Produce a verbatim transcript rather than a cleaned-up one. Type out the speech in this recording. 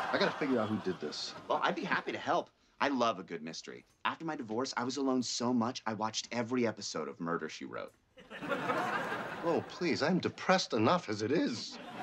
I gotta figure out who did this. Well, I'd be happy to help. I love a good mystery. After my divorce, I was alone so much, I watched every episode of Murder, She Wrote. Oh, please, I'm depressed enough as it is.